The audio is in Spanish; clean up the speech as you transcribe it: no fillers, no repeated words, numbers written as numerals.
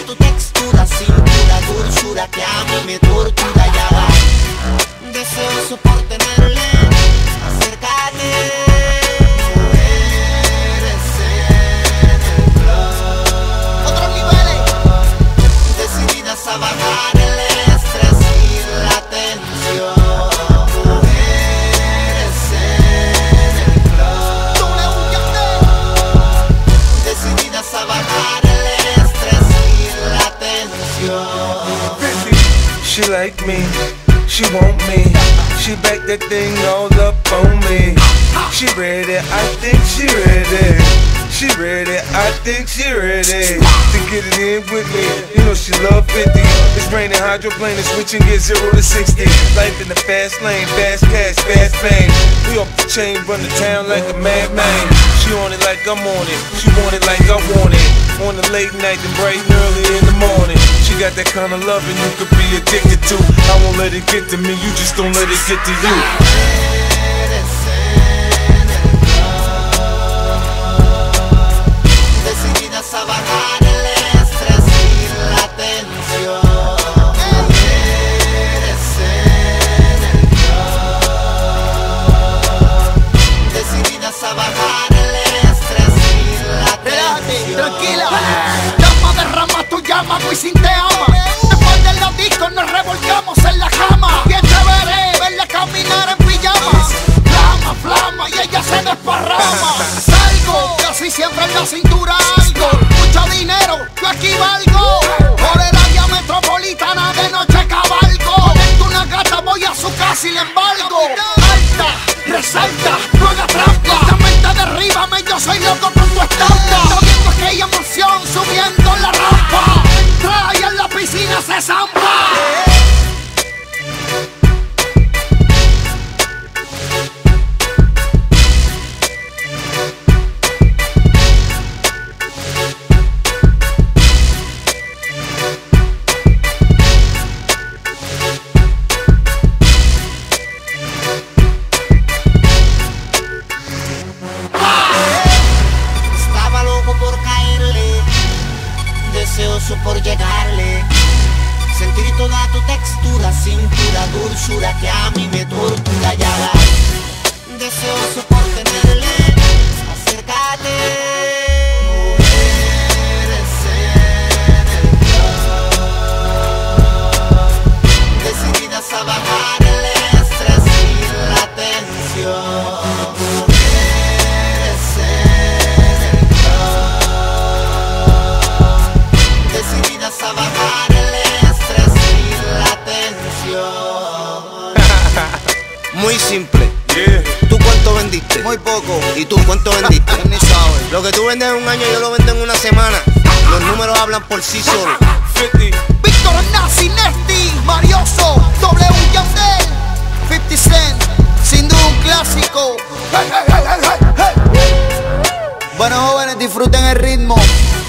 tu textura, cintura, dulzura que a mí me tortura. Ya va, deseoso por tenerle, acércate. Mujeres en el club, otros niveles, decididas a bajar el estrés y la tensión. Mujeres en el club, decididas a bajar el estrés y la tensión. She like me, she want me, she back that thing all up on me. She ready, I think she ready. She ready, I think she ready to get it in with me. You know she love 50. It's raining, hydroplane, switching gears 0 to 60. Life in the fast lane, fast cash, fast fame. We off the chain, run the town like a madman. She on it like I'm on it, she want it like I want it. On the late night and bright and early in the morning. She got that kind of loving you could be addicted to. I won't let it get to me, you just don't let it get to you. Decididas a bajar el estrés y la tensión. Mujeres en el club, decididas a bajar el estrés y la tensión. Tranquila, llama, derrama tu llama, muy sin te ama. Después de la disco nos revolcamos en la cama. Bien chévere verla caminar en pijama. Flama, flama y ella se desparrama. Salgo, casi siempre en la cintura algo. Mucho dinero, yo aquí valgo. Por el área metropolitana de noche cabalgo. Conecto una gata, voy a su casa y le embargo. Alta, resalta, no haga trampa. La mente derríbame, yo soy loco con tu estampa. Estoy viendo aquella emoción subiendo la rampa. Entra y en la piscina se zampa. Deseoso por llegarle, sentir toda tu textura, cintura, dulzura que a mí me tortura. Ya va, deseoso por tenerle, acércate. Mujeres en el club, decididas a bajar el estrés y la tensión. A bajar el estrés y la tensión. Muy simple. Yeah. ¿Tú cuánto vendiste? Muy poco. ¿Y tú cuánto vendiste? Ni sabes. Lo que tú vendes en un año yo lo vendo en una semana. Los números hablan por sí solos. 50. Víctor Nazi, Nesti, Marioso, W Yandel, 50 Cent, sin duda un clásico. Bueno, jóvenes, disfruten el ritmo.